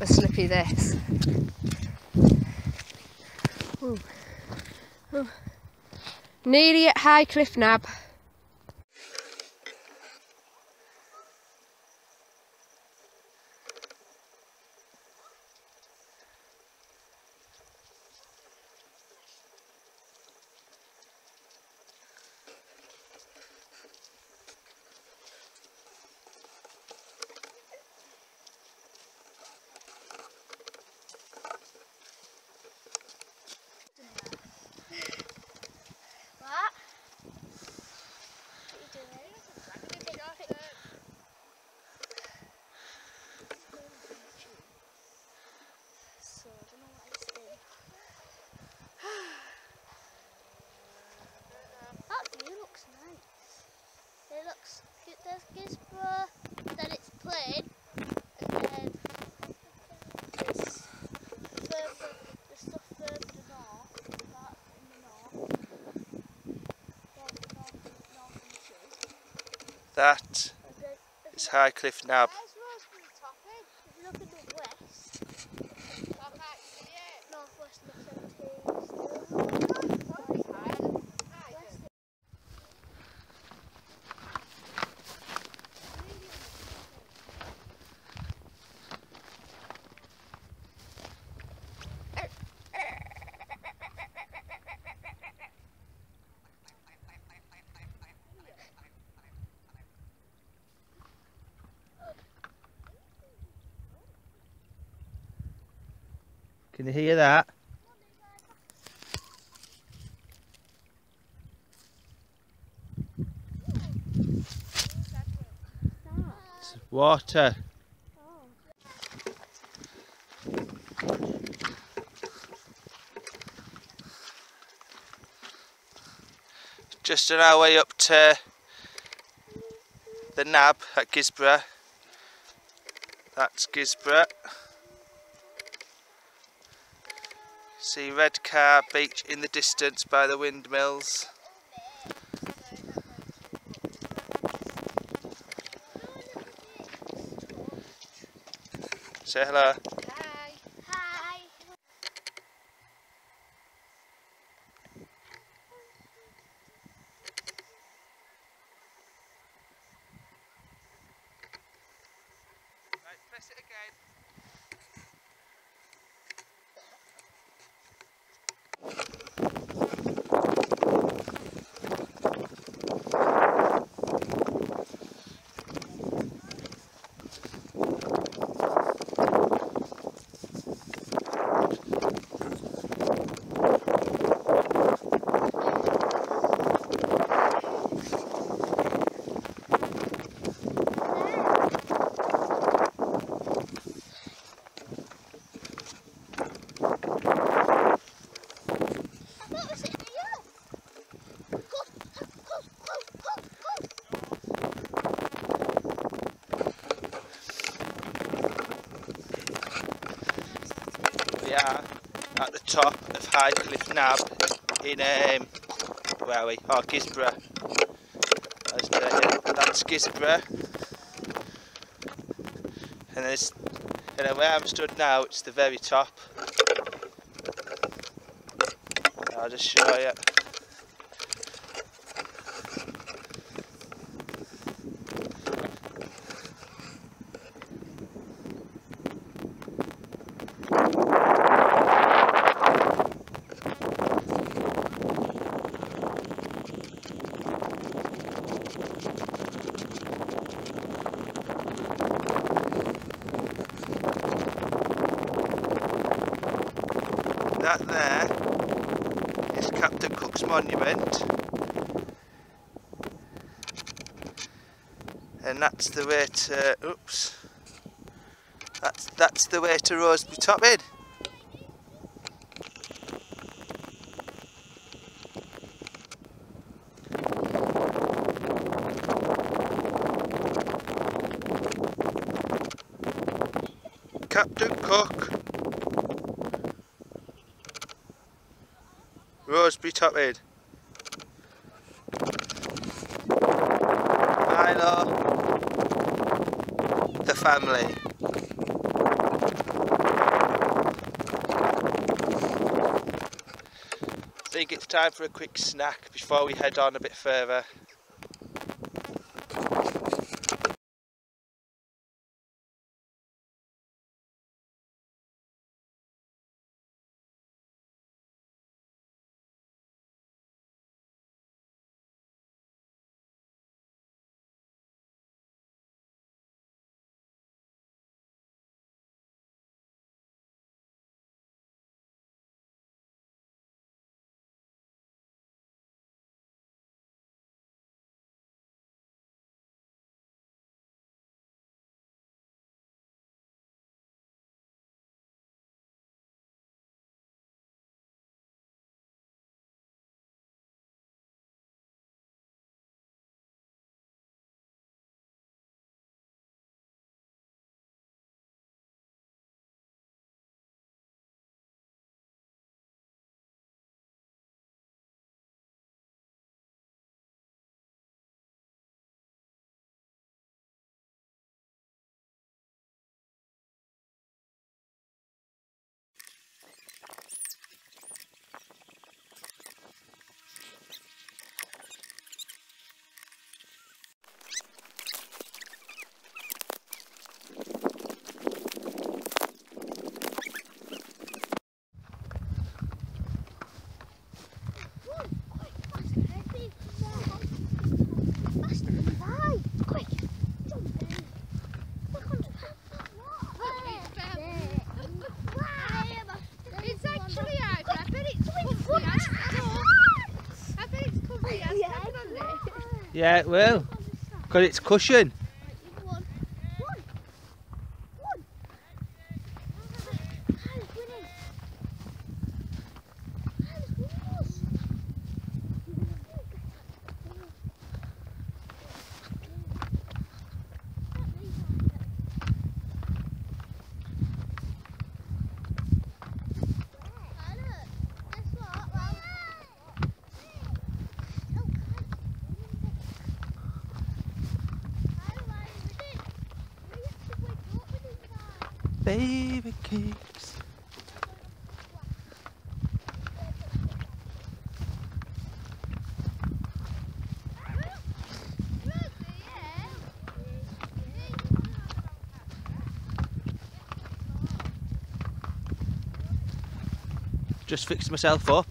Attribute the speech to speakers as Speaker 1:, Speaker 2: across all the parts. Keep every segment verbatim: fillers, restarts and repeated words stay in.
Speaker 1: proper slippy this. Ooh. Oh. Nearly at Highcliff Nab.
Speaker 2: It looks cute. There's Guisbrough, then it's plain, and then it's further, the stuff further north, that in the north, north, north, north inches.
Speaker 3: That is Highcliff Nab.
Speaker 2: There's Guisborough top end. If you look in the west, north west of seventeen.
Speaker 3: Can you hear that? It's water. Just on our way up to the Nab at Guisborough. That's Guisborough. See Red Car Beach in the distance by the windmills. Say hello.
Speaker 2: Hi. Hi.
Speaker 3: Right, press it again. We are at the top of Highcliff Nab in um, where are we? Oh, Guisborough. That's, uh, that's Guisborough. And there's, and then where I'm stood now, it's the very top. I'll just show you. That there is Captain Cook's monument, and that's the way to oops that's that's the way to Guisbrough Top Inn. Captain Cook, Guisbrough Top Inn. Milo, the family. think it's time for a quick snack before we head on a bit further. Yeah, it will. Because it's cushion. Baby cakes. Just fixed myself up.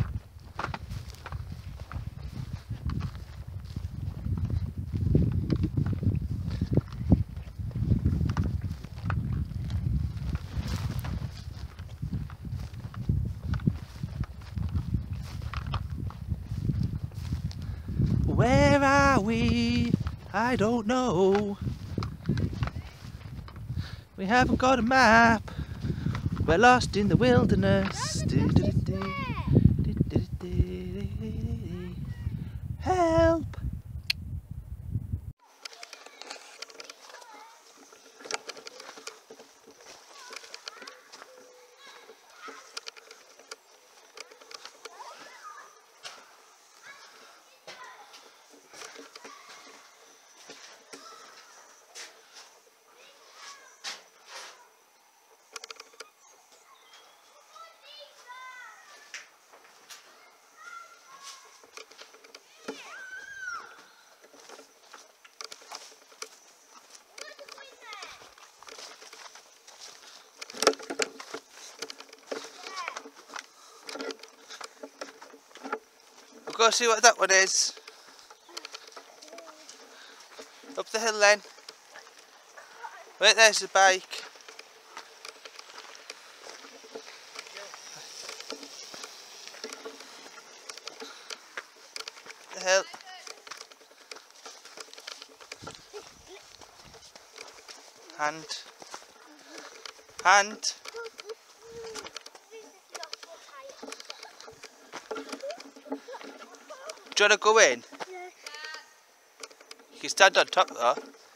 Speaker 3: Where are we? I don't know. We haven't got a map. We're lost in the wilderness. Help! Go see what that one is. Up the hill then. Wait, there's the bike. The hill. Hand. Hand. Do you want to go in? Yeah. You can stand on top though.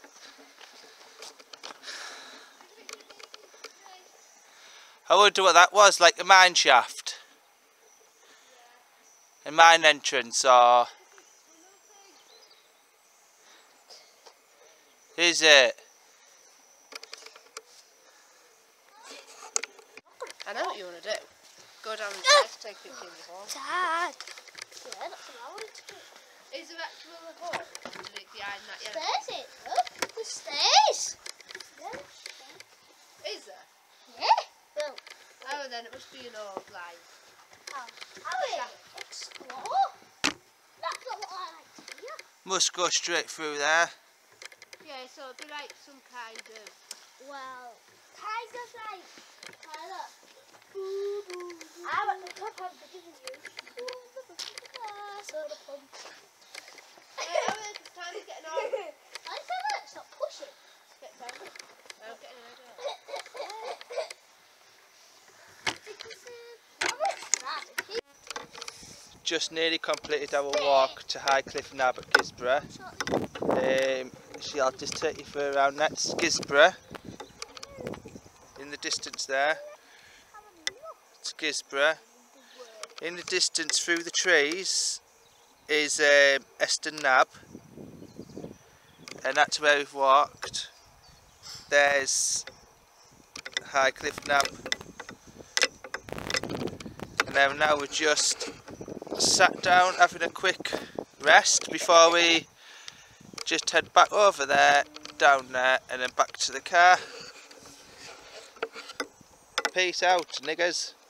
Speaker 3: I wonder what that was, like a mine shaft? A mine entrance or... Is it?
Speaker 1: I know what you want to do. Go down the stairs, take it to the hall.
Speaker 2: Dad. Yeah, that's what I wanted to do.
Speaker 1: Is there actually a hall behind that yellow?
Speaker 2: Stairs it, look. The stairs.
Speaker 1: Is there?
Speaker 2: Yeah. Well,
Speaker 1: oh, then it must be an old line.
Speaker 2: oh, oh explore. That's not what I like to hear.
Speaker 3: Must go straight through there.
Speaker 1: Yeah, so it'd be like some kind of...
Speaker 2: Well, kind of like, kind of. I'm at the top, I'm giving you. So the pump.
Speaker 1: Hey, Alex, it's time to get an order.
Speaker 2: I said that, stop pushing.
Speaker 1: Get down. I'm getting an idea.
Speaker 3: Just nearly completed our walk to Highcliff Nab at Guisborough. Um, so I'll just take you for around. That's Guisborough. In the distance there, it's Guisborough. In the distance through the trees is um, Eston Nab, and that's where we've walked. There's Highcliff Nab, and then now we're just sat down having a quick rest before we just head back over there, down there, and then back to the car. Peace out, niggers.